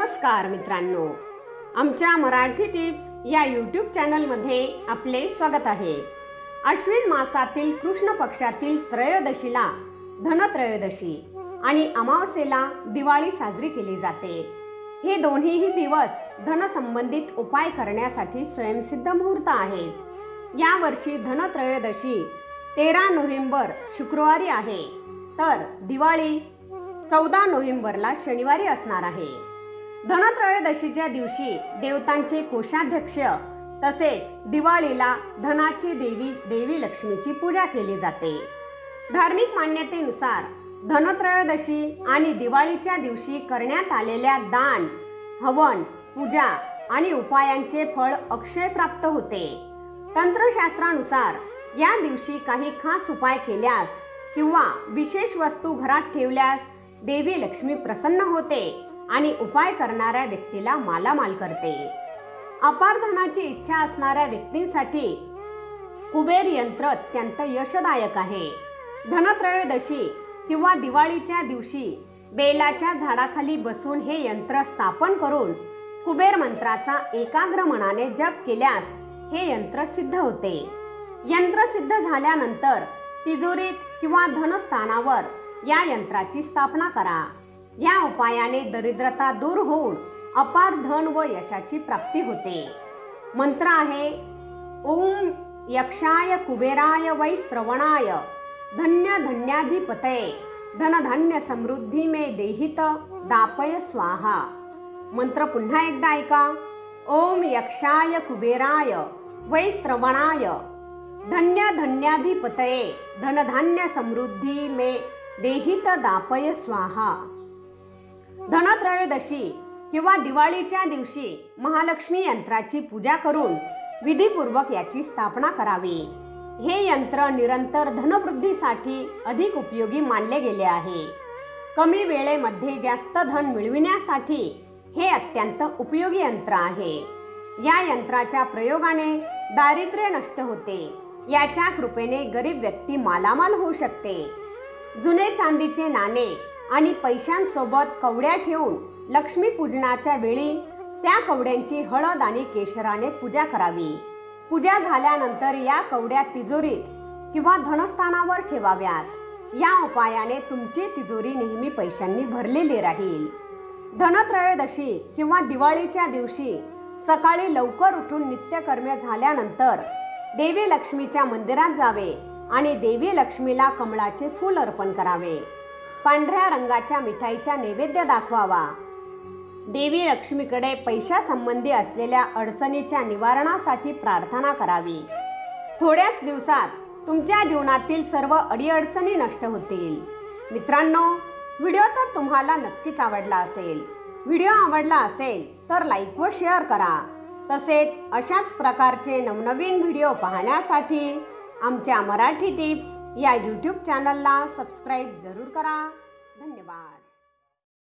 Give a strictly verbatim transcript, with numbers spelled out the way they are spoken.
नमस्कार मित्रांनो, आमच्या मराठी टिप्स या यूट्यूब चॅनलमध्ये आपले स्वागत आहे। अश्विन मासातील कृष्ण पक्षातील त्रयोदशीला धनत्रयोदशी आणि अमावास्येला दिवाळी साजरी केली जाते। हे दोन्हीही दिवस धन संबंधित उपाय करण्यासाठी स्वयंसिद्ध मुहूर्त आहेत। या वर्षी धनत्रयोदशी तेरा नोव्हेंबर शुक्रवारी आहे, तर दिवाळी चौदा नोव्हेंबरला शनिवारी असणार आहे। धनत्रयोदशीच्या दिवशी देवतांचे कोषाध्यक्ष तसेच दिवाळीला धनाची देवी देवी लक्ष्मीची पूजा केली जाते। धार्मिक मान्यतेनुसार धनत्रयोदशी आणि दिवाळीच्या दिवशी करण्यात आलेल्या दान, हवन, पूजा आणि उपायांचे फळ अक्षय प्राप्त होते। तंत्रशास्त्रानुसार या दिवशी काही खास उपाय केल्यास किंवा विशेष वस्तू घरात ठेवल्यास देवी लक्ष्मी प्रसन्न होते आणि उपाय करणाऱ्या व्यक्तीला मालामाल करते। अपार धनाची इच्छा असणाऱ्या व्यक्तींसाठी कुबेर यंत्र अत्यंत यशदायक आहे। धनत्रयोदशी किंवा दिवाळीच्या दिवशी बेलाच्या झाडाखाली बसून हे यंत्र स्थापन करून कुबेर मंत्राचा एकाग्र मनाने जप केल्यास हे यंत्र सिद्ध होते। यंत्र सिद्ध झाल्यानंतर तिजोरीत किंवा धनस्थानावर या यंत्राची स्थापना करा। या उपायाने दरिद्रता दूर होऊन अपार धन व यशाची प्राप्ती होते। मंत्र आहे ओम यक्षाय कुबेराय वै श्रवणाय धन्य धन्याधिपतये धनधान्य समृद्धी मे देहित दापय स्वाहा। मंत्र पुन्हा एकदा ऐका। ओम यक्षाय कुबेराय वै श्रवणाय धन्य धन्याधिपतये धनधान्य समृद्धी मे देहित दापय स्वाहा। धनत्रयोदशी किंवा दिवाळीच्या दिवशी महालक्ष्मी यंत्राची पूजा करून विधीपूर्वक याची स्थापना करावी। हे यंत्र निरंतर धनवृद्धीसाठी अधिक उपयोगी मानले गेले आहे। कमी वेळेमध्ये जास्त धन मिळविण्यासाठी हे अत्यंत उपयोगी यंत्र आहे। या यंत्राच्या प्रयोगाने दारिद्र्य नष्ट होते। याच्या कृपेने गरीब व्यक्ती मालामाल होऊ शकते। जुने चांदीचे नाणे आणि पैशांसोबत कवड्या ठेवून लक्ष्मी पूजनाच्या वेळी त्या कवड्यांची हळद आणि केशराने पूजा करावी। पूजा झाल्यानंतर या कवड्या तिजोरीत किंवा धनस्थानावर ठेवाव्यात। या उपायाने तुमची तिजोरी नेहमी पैशांनी भरलेली राहील। धनत्रयोदशी किंवा दिवाळीच्या दिवशी सकाळी लवकर उठून नित्यकर्मे झाल्यानंतर देवी लक्ष्मीच्या मंदिरात जावे आणि देवी लक्ष्मीला कमळाचे फूल अर्पण करावे। पांढऱ्या रंगाच्या मिठाईचा नैवेद्य दाखवावा। देवी लक्ष्मीकडे पैशासंबंधी असलेल्या अडचणीच्या निवारणासाठी प्रार्थना करावी। थोड्याच दिवसात तुमच्या जीवनातील सर्व अडीअडचणी नष्ट होतील। मित्रांनो, व्हिडिओ तर तुम्हाला नक्कीच आवडला असेल। व्हिडिओ आवडला असेल तर लाईक व शेअर करा। तसेच अशाच प्रकारचे नवनवीन व्हिडिओ पाहण्यासाठी आमच्या मराठी टिप्स या यूट्यूब चॅनलला सबस्क्राईब जरूर करा। धन्यवाद।